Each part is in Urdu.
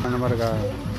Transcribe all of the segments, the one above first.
नंबर का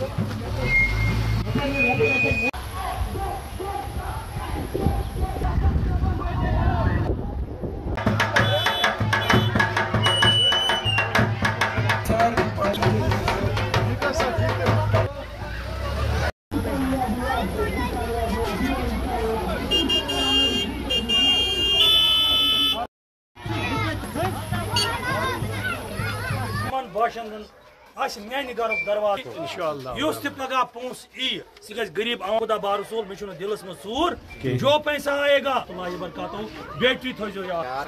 میانہ گھر دروازہ اس پگہ پونس سہ گھر غریب آمدہ بارسول مجھے دلس من ژور جو پیسہ آئے گا اللہ برکاتہ بیٹری تھو یاد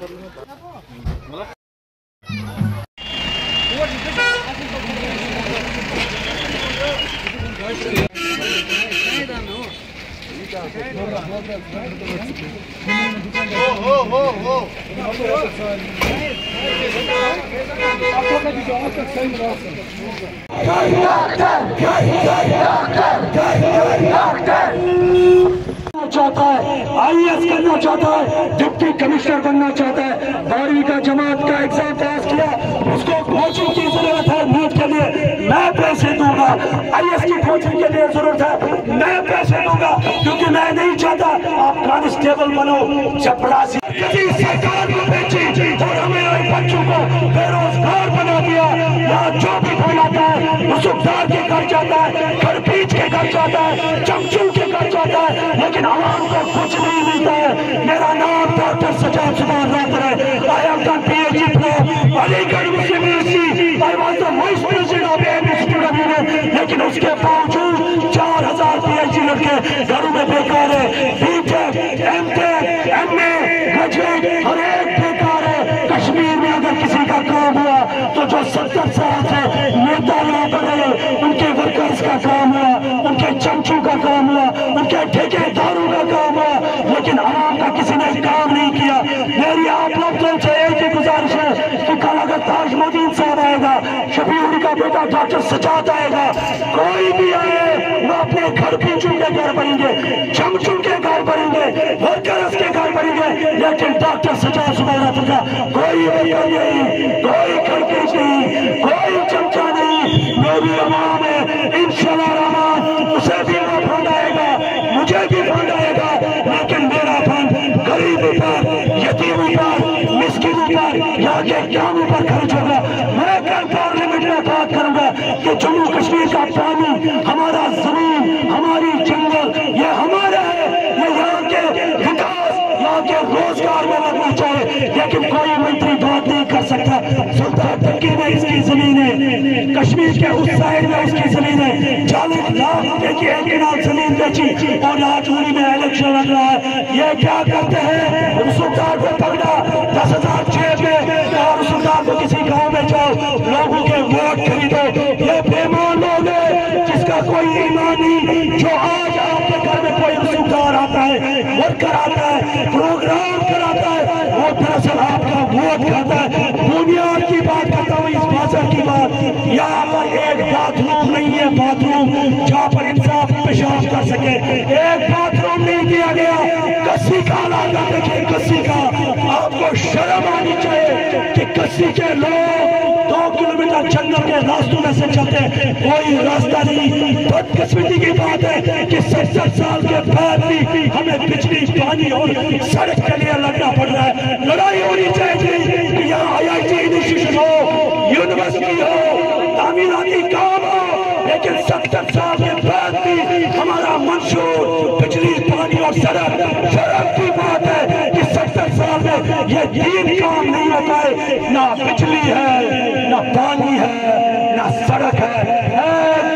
چاہتا ہے IAS کرنا چاہتا ہے ڈپٹی کمشنر بننا چاہتا ہے 12ویں کا جماعت کا ایگزام پاس کیا اس کو کوچنگ کی ضرورت ہے نیٹ کے لیے میں پیسے دوں گا IAS کی کوچنگ کے لیے ضرورت ہے میں پیسے دوں گا کیونکہ میں نہیں چاہتا آپ کانسٹیبل بنو چپڑاسی کسی سرکار کو بیچی اور ہمیں بچوں کو بے روزگار بنا دیا یہاں جو بھی بناتا ہے رسوخدار کے گھر جاتا ہے گھر بیچ کے گھر جاتا ہے چمچوں کے گھر جاتا ہے لیکن عوام کو کچھ نہیں ملتا ہے میرا نام ڈاکٹر سجاد سبحان رہتا ہے I have done PhD from Aligarh Muslim University I was the vice president of AIM Institute of Union لیکن اس کے باوجود 4000 PhD لڑکے گھروں میں بیکار ہے B.Tech, M.Tech, M.A, گریجویٹ ہر ایک بیکار ہے کشمیر میں اگر کسی کا کام ہوا تو جو 70 سال سے نیتا یہاں پر رہے ان کے ورکرز کا کام ہوا ان کے چمچوں کا کام ہوا ان کے ٹھیکے داروں کا کام ہوا لیکن عوام کا کسی نے کام نہیں کیا میری آپ لوگوں سے ایک ہی گزارش ہے کہ کل اگر تاج مدین صاحب آئے گا شفیع کا بیٹا ڈاکٹر سجاد آئے گا کوئی بھی آئے وہ اپنے گھر پیچھوں کے گھر بنیں گے چمچوں کے گھر بنیں گے ورکرز کے گھر بنیں گے لیکن ڈاکٹر سجاد سبحان کا کوئی ورکر نہیں کوئی گھر پیچ نہیں کوئی چمچا نہیں میری عوام ہے انشاءاللہ رحمان اسے بھی وہ فنڈ آئے گا مجھے بھی فنڈ آئے گا لیکن میرا فنڈ غریبوں پر یتیموں پر مسکینوں پر یہاں کے کاموں پر خرچ ہوگا میں کل پارلیمنٹ میں بات کروں گا کہ جموں کشمیر کا پانی ہمارا زمین ہماری جنگل یہ ہمارا ہے یہ یہاں کے وکاس یہاں کے روزگار میں لگنا چاہے لیکن کوئی منتری بات نہیں کر سکتا سلطان ترکی میں اس کی زمین ہے کشمیر کے اس سائڈ میں اس کی زمین ہے 40 لاکھ روپے کی ایک کنال زمین بیچی اور آج ہوئی میں الیکشن لگ رہا ہے یہ کیا کرتے ہیں رسوخدار کو پکڑا 10,000 جیب میں اور رسوخدار کو کسی گاؤں میں جاؤ لوگوں کے ووٹ خریدو یہ بےمان لوگ ہیں جس کا کوئی ایمان نہیں جو آج آپ کے گھر میں کوئی رسوخدار آتا ہے ورکر آتا ہے پروگرام کراتا ہے وہ دراصل آپ کا ووٹ کھاتا ہے بنیاد کی بات کرتا ہوں اس بازار کی بات یہاں پر ایک باتھ روم نہیں ہے باتھ روم جہاں پر انصاف پیشاب کر سکے ایک باتھ روم نہیں دیا گیا کسی کا علاقہ دیکھیں کسی کا آپ کو شرم آنی چاہیے کہ کسی کے لوگ 2 کلومیٹر جنگل کے راستوں میں سے چلتے ہیں کوئی راستہ نہیں بدقسمتی کی بات ہے کہ 70 سال کے بعد بھی ہمیں بجلی پانی اور سڑک کے لیے لڑنا پڑ رہا ہے لڑائی ہونی چاہیے کہ یہاں IIT انسٹیٹیوشن ہو یونیورسٹی ہو تعمیراتی کام ہو لیکن 70 سال کے بعد بھی ہمارا منشور بجلی پانی اور سڑک شرم کی بات ہے کہ 70 سال میں یہ 3 کام نہیں ہوتا ہے نہ بجلی ہے نہ پانی ہے نہ سڑک ہے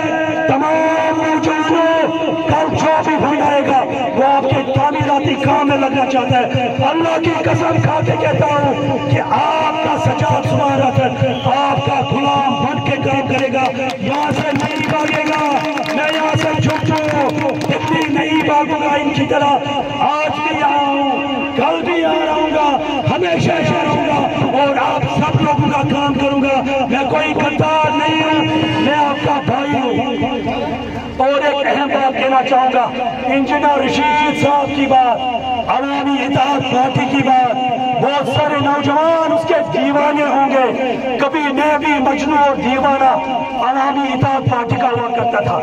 تمام نوجوانوں کل جو بھی فنڈ آئے گا وہ آپ کے تعمیراتی کام میں لگنا چاہتا ہے اللہ کی قسم کھا کے کہتا ہوں کہ آپ کا سجاد سبحان رہتا آپ کا غلام بن کے کام کرے گا یہاں سے نہیں بھاگے گا میں یہاں سے چھوٹوں اتنی نہیں بھاگوں گا ان کی طرح آج بھی آؤں کل بھی آ رہا ہوں گا ہمیشہ رہوں گا اور آپ سب لوگوں کا کام کروں گا میں کوئی غدار نہیں ہوں میں آپ کا بھائی ہوں اور ایک اہم بات کہنا چاہوں گا انجینئر رشید صاحب کی بات अवामी इत्तेहाद पार्टी की बात, बहुत सारे नौजवान उसके दीवाने होंगे। कभी मैं भी मजनू और दीवाना अवामी इत्तेहाद पार्टी का हुआ करता था।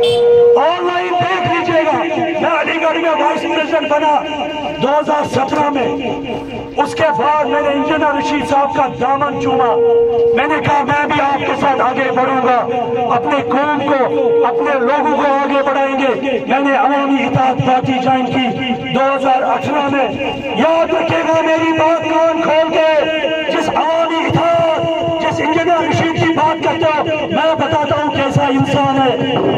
ऑनलाइन देख लीजिएगा, मैं अलीगढ़ में वाइस प्रेसिडेंट बना 2017 में। उसके बाद मैंने इंजीनियर रशीद साहब का दामन चूमा। मैंने कहा मैं भी आपके साथ आगे बढ़ूंगा, अपने कौम को, अपने लोगों को आगे बढ़ाएंगे। मैंने अवामी इत्तेहाद पार्टी ज्वाइन की 2018 में। याद रखिएगा मेरी बात कान खोल के, जिस अवामी इत्तेहाद, जिस इंजीनियर रशीद की बात करते हो, मैं बताता हूँ कैसा इंसान है।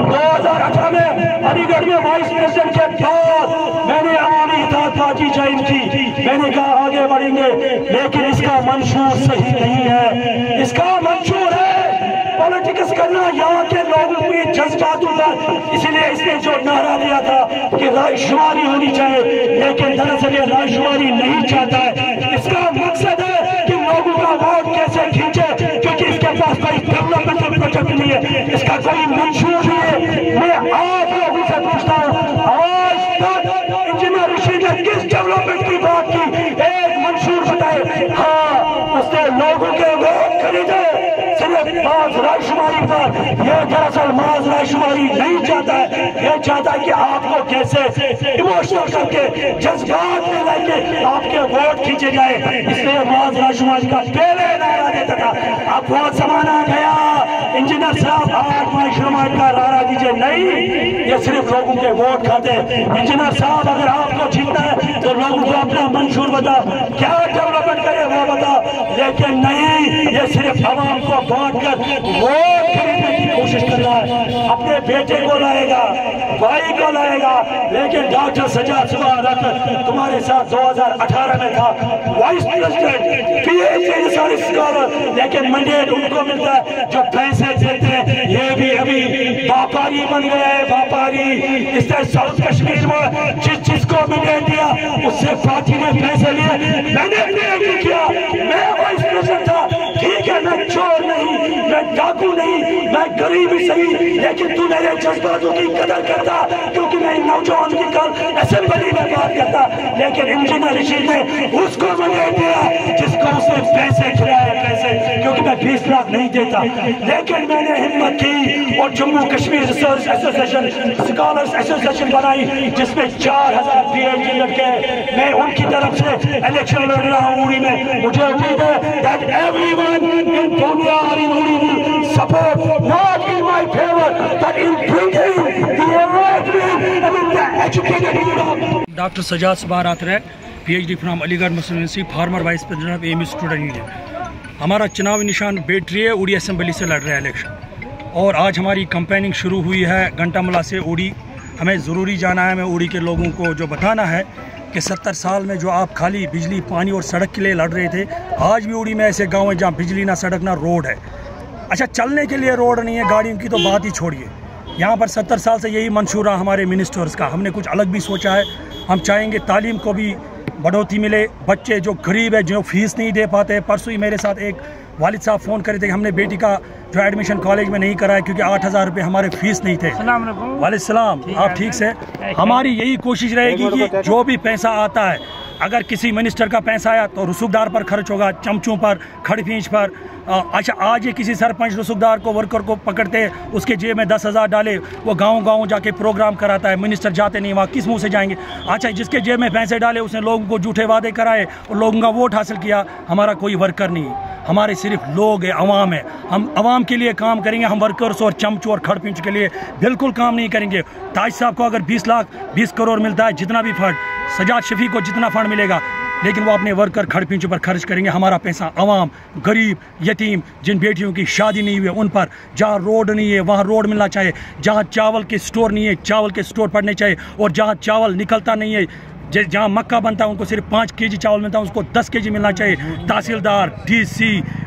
2018 में अलीगढ़ में वाइस प्रेसिडेंट के बाद मैंने अवामी इत्तेहाद पार्टी ज्वाइन की। मैंने कहा आगे बढ़ेंगे, लेकिन इसका मंशूर सही नहीं है। इसका मंशूर है पॉलिटिक्स करना यहाँ के लोगों के जज्बातों पर। इसलिए इसने जो नारा दिया था कि रायशुमारी होनी चाहिए, लेकिन दरअसल ये रायशुमारी नहीं चाहता है। इसका मकसद है कि लोगों का वोट कैसे खींचे, क्योंकि इसके पास कोई डेवलपमेंट प्रोजेक्ट नहीं है, इसका कोई मंशूर नहीं है। मैं आप लोगों से पूछता हूँ, आज तक इंजीनियर रशीद ने किस डेवलपमेंट की बात की? एक मंशूर बताए। हाँ, उसने लोगों के वोट खरीदे सिर्फ माज रायशुमारी पर। यह दरअसल माज रायशुमारी नहीं चाहता है, यह चाहता है कि आपको कैसे इमोशनल करके, जज्बात में लाके आपके वोट खींचे जाए। इसलिए माज रायशुमारी का पहले नारा देता था। अब बहुत जमाना गया, इंजीनियर साहब आज रायशुमारी का नारा दीजिए नहीं, ये सिर्फ लोगों के वोट खाते। इंजीनियर साहब अगर आपको जीतना है तो लोगों को अपना मंशूर बता, क्या डेवलपमेंट करे वो बता, लेकिन नहीं, ये सिर्फ आवाम को बांट कर वोट खरीदने की कोशिश कर रहा है। अपने बेटे को लाएगा, भाई को लाएगा, लेकिन डॉक्टर सज्जाद सुभान तुम्हारे साथ 2018 में था, वाइस प्रेसिडेंट, पीएचडी स्कॉलर, लेकिन मैंडेट उनको मिलता है जो पैसे देते हैं। ये भी अभी व्यापारी बन गए हैं, व्यापारी। इसने साउथ कश्मीर में जिसको मैंडेट दिया उससे पार्टी ने पैसे लिए, मैंने नहीं किया। मैं वाइस प्रेसिडेंट था, ठीक है, मैं चोर नहीं, मैं डाकू नहीं, मैं गरीब ही सही, लेकिन तू मेरे जज्बातों की कदर करता, क्योंकि मैं नौजवान की कल असेंबली में बात करता। लेकिन इंजीनियर रशीद ने उसको मैंडेट दिया जिसको उसने पैसे खिलाए, पैसे, क्योंकि मैं 20 लाख नहीं देता। लेकिन मैंने हिम्मत की और Jammu Kashmir research association, scholars association बनाई, जिसमें 4000 पीएचडी लड़के। मैं उनकी तरफ से इलेक्शन लड़ रहा हूँ उड़ी में। मुझे उम्मीद है that everyone in दुनिया और इन उड़ी will support, not in my favor, but in bringing the enlightenment and the educated youth. Dr. Sajjad Subhan Atre, PhD from Aligarh Muslim University, former Vice President of AMU Student Union। हमारा चुनावी निशान बेटरी है, उड़ी असेंबली से लड़ रहे हैं इलेक्शन, और आज हमारी कैंपेनिंग शुरू हुई है घंटामला से उड़ी। हमें ज़रूरी जाना है, हमें उड़ी के लोगों को जो बताना है कि 70 साल में जो आप खाली बिजली, पानी और सड़क के लिए लड़ रहे थे, आज भी उड़ी में ऐसे गांव हैं जहां बिजली ना, सड़क ना, रोड है। अच्छा, चलने के लिए रोड नहीं है, गाड़ियों की तो बात ही छोड़िए। यहाँ पर 70 साल से यही मंशूर रहा हमारे मिनिस्टर्स का। हमने कुछ अलग भी सोचा है। हम चाहेंगे तालीम को भी बढ़ोतरी मिले, बच्चे जो गरीब है, जो फीस नहीं दे पाते। परसों ही मेरे साथ एक वालिद साहब फ़ोन करे थे कि हमने बेटी का जो एडमिशन कॉलेज में नहीं कराया क्योंकि 8000 रुपये हमारे फीस नहीं थे। वालेकुम सलाम, आप ठीक से? हमारी यही कोशिश रहेगी कि जो भी पैसा आता है, अगर किसी मिनिस्टर का पैसा आया तो रसूखदार पर खर्च होगा, चमचों पर, खड़फींच पर। अच्छा, आज ये किसी सरपंच रसूखदार को, वर्कर को पकड़ते, उसके जेब में 10,000 डाले, वो गांव-गांव जाके प्रोग्राम कराता है। मिनिस्टर जाते नहीं, वहाँ किस मुंह से जाएंगे? अच्छा, जिसके जेब में पैसे डाले उसने लोगों को झूठे वादे कराए और लोगों का वोट हासिल किया। हमारा कोई वर्कर नहीं, हमारे सिर्फ लोग है, अवाम है। हम अवाम के लिए काम करेंगे, हम वर्कर्स और चमचों और खड़पींच के लिए बिल्कुल काम नहीं करेंगे। ताज साहब को अगर 20 करोड़ मिलता है, जितना भी फंड, सजाद शफी को जितना फंड मिलेगा, लेकिन वो अपने वर्कर खड़पींचों पर खर्च करेंगे। हमारा पैसा अवाम, गरीब, यतीम, जिन बेटियों की शादी नहीं हुई है उन पर, जहाँ रोड नहीं है वहाँ रोड मिलना चाहिए, जहाँ चावल के स्टोर नहीं है चावल के स्टोर पड़ने चाहिए, और जहाँ चावल निकलता नहीं है, जहाँ मक्का बनता है उनको सिर्फ 5 केजी चावल मिलता है, उसको 10 केजी मिलना चाहिए। तहसीलदार, डीसी,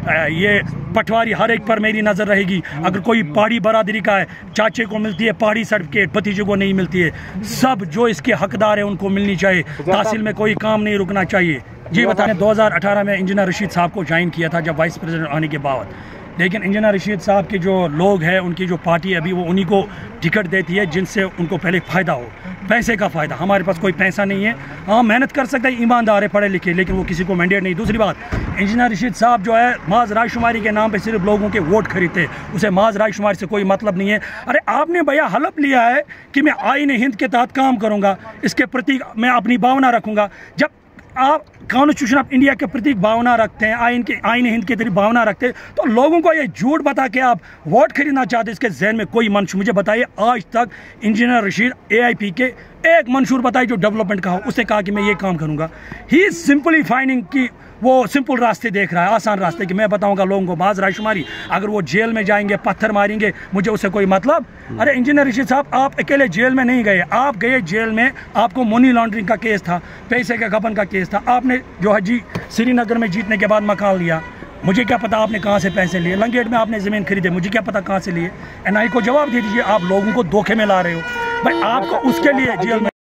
ये पटवारी, हर एक पर मेरी नज़र रहेगी। अगर कोई पहाड़ी बरादरी का है, चाचे को मिलती है पहाड़ी सर्टिफिकेट, भतीजे को नहीं मिलती है। सब जो इसके हकदार है उनको मिलनी चाहिए। तहसील में कोई काम नहीं रुकना चाहिए। जी बताएं, 2018 में इंजीनियर रशीद साहब को ज्वाइन किया था जब वाइस प्रेसिडेंट आने के बाद। لیکن انجینئر رشید صاحب کے جو لوگ ہیں ان کی جو پارٹی ہے ابھی وہ انہی کو ٹکٹ دیتی ہے جن سے ان کو پہلے فائدہ ہو، پیسے کا فائدہ۔ ہمارے پاس کوئی پیسہ نہیں ہے، ہاں محنت کر سکتے ہیں، ایماندار ہے، پڑھے لکھے، لیکن وہ کسی کو مینڈیٹ نہیں۔ دوسری بات، انجینئر رشید صاحب جو ہے محض رائے شماری کے نام پہ صرف لوگوں کے ووٹ خریدتے، اسے محض رائے شماری سے کوئی مطلب نہیں ہے۔ ارے آپ نے بھیا حلف لیا ہے کہ میں آئین ہند کے تحت کام کروں گا، اس کے پرتی میں اپنی بھاونا رکھوں گا۔ جب آپ کانسٹیٹیوشن آف انڈیا کے پرتی بھاونا رکھتے ہیں، آئین ہند کے طریقے بھاونا رکھتے ہیں، تو لوگوں کو یہ جھوٹ بتا کے آپ ووٹ خریدنا چاہتے ہیں، اس کے ذہن میں کوئی منشور مجھے بتائیے آج تک انجینئر رشید AIP کے ایک منشور بتائیے جو ڈیولپمنٹ کا ہو۔ اس نے کہا کہ میں یہ کام کروں گا۔ ہی از سمپلی فائنڈنگ کہ وہ سمپل راستے دیکھ رہا ہے، آسان راستے، کہ میں بتاؤں گا لوگوں کو بعض رائے شماری، اگر وہ جیل میں جائیں گے، پتھر ماریں گے، مجھے اس سے کوئی مطلب۔ ارے انجینئر رشید صاحب آپ اکیلے جیل میں نہیں گئے، آپ گئے جیل میں، آپ کو منی لانڈرنگ کا کیس تھا، پیسے کے گبن کا کیس تھا، آپ نے جو ہے سری نگر میں جیتنے کے بعد مکان لیا، مجھے کیا پتا آپ نے کہاں سے پیسے لیے، لنگیٹ میں آپ نے زمین خریدے، مجھے کیا پتا کہاں سے لیے۔ NI کو جواب دے دیجیے، آپ لوگوں کو دھوکے میں لا رہے ہو، بھائی آپ کو اس کے لیے جیل میں